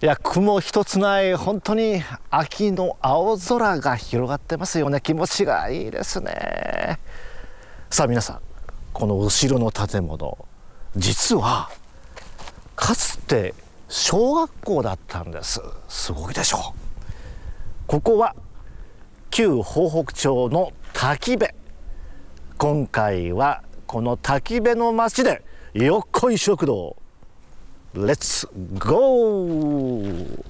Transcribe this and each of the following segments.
いや、雲一つない、本当に秋の青空が広がってますよね。気持ちがいいですね。さあ皆さん、この後ろの建物、実はかつて小学校だったんです。すごいでしょう。ここは旧豊北町の滝部。今回はこの滝部の町でよっこい食堂、レッツゴー。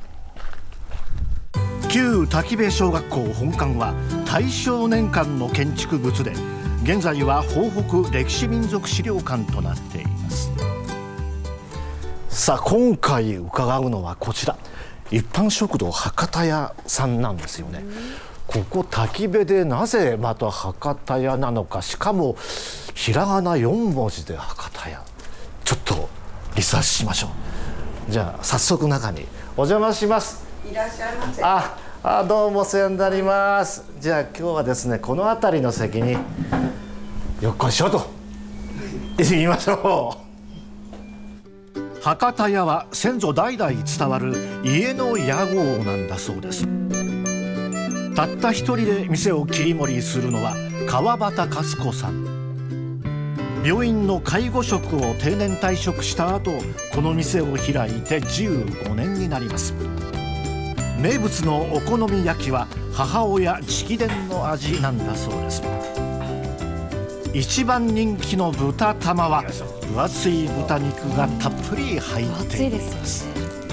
旧滝部小学校本館は大正年間の建築物で、現在は豊北歴史民俗資料館となっています。さあ今回伺うのはこちら、一般食堂博多屋さんなんですよね。ここ滝部でなぜまた博多屋なのか、しかもひらがな4文字で博多屋、ちょっとリサーチしましょう。じゃあ早速中にお邪魔します。 いらっしゃいませ。 どうもお世話になります。じゃあ今日はですね、この辺りの席によっこいしょと言いましょう。博多屋は先祖代々伝わる家の屋号なんだそうです。たった一人で店を切り盛りするのは川端和子さん。病院の介護職を定年退職した後、この店を開いて15年になります。名物のお好み焼きは母親直伝の味なんだそうです。一番人気の豚玉は分厚い豚肉がたっぷり入っています。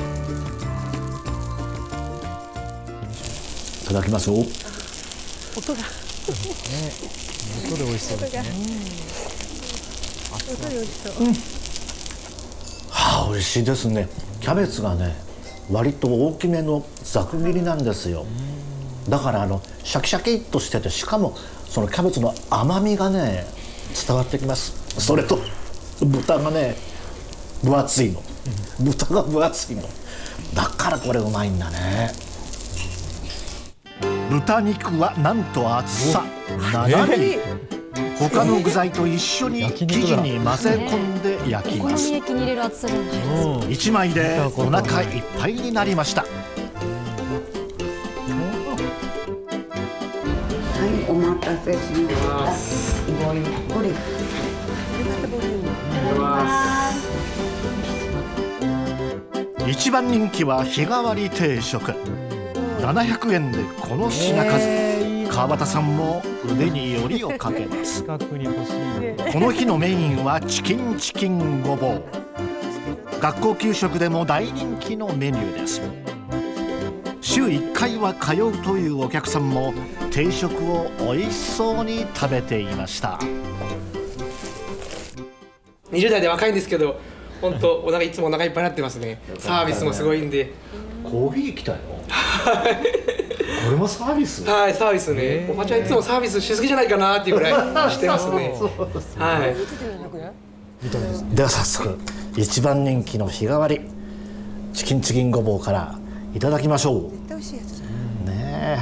いただきますよ。 音が音で美味しそうですね。 美味しいですね。キャベツがね、割と大きめのざく切りなんですよ。だからシャキシャキっとしてて、しかもそのキャベツの甘みがね伝わってきます。それと豚がね分厚いの、豚が分厚いのだからこれうまいんだね。豚肉はなんと厚さ7ミリ。他の具材と一緒に生地に混ぜ込んで焼きます。1枚でお腹いっぱいになりました。はい、 お待たせしました。ごゆっくり。一番人気は日替わり定食。700円でこの品数。川端さんも腕によりをかけます。この日のメインはチキンごぼう。学校給食でも大人気のメニューです。週1回は通うというお客さんも定食を美味しそうに食べていました。 20代で若いんですけど、本当お腹いつもお腹いっぱいになってますね。サービスもすごいんで。 コーヒー来たよ。これもサービス？ はい、サービスね。おばちゃんいつもサービスしすぎじゃないかなっていうぐらいしてますね。はい。 では早速一番人気の日替わりチキンごぼうからいただきましょう。絶対美味しいやつだね。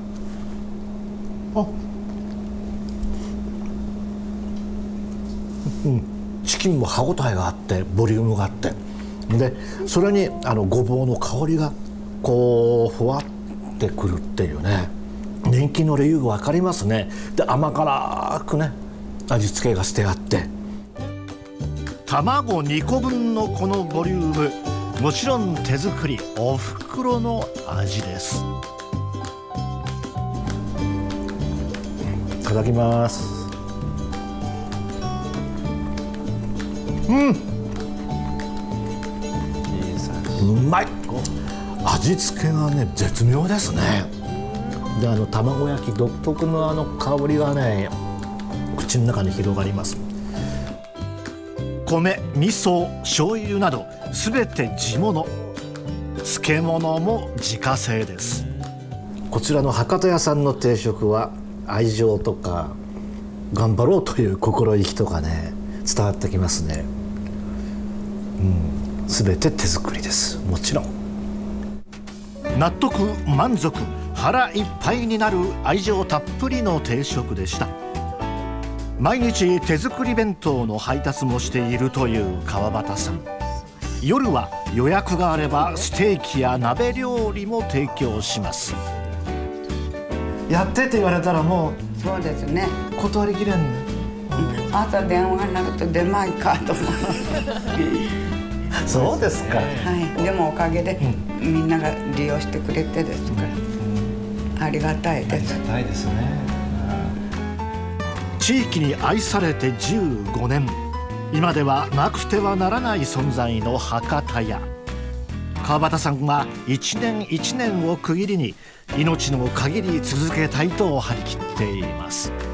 チキンも歯ごたえがあってボリュームがあって、でそれにごぼうの香りがこうふわってくるっていうね、人気の理由が分かりますね。で甘辛くね味付けがしてあって、卵2個分のこのボリューム、もちろん手作りおふくろの味です。いただきます。うまい。味付けがね絶妙ですね。で卵焼き独特の香りがね口の中に広がります。米、味噌、醤油など全て地物。漬物も自家製です。こちらの博多屋さんの定食は愛情とか頑張ろうという心意気とかね伝わってきますね。全て手作りです。もちろん納得、満足、腹いっぱいになる愛情たっぷりの定食でした。毎日手作り弁当の配達もしているという川端さん。 夜は予約があればステーキや鍋料理も提供します。やってって言われたらもそうですね。 う断りきれんね。 朝電話になると出まいかと思う。 そうですか。 はい。でもおかげでみんなが利用してくれてですから、ありがたいです。 ないですね。 地域に愛されて15年。今ではなくてはならない存在の博多屋。川端さんは一年一年を区切りに命の限り続けたいと張り切っています。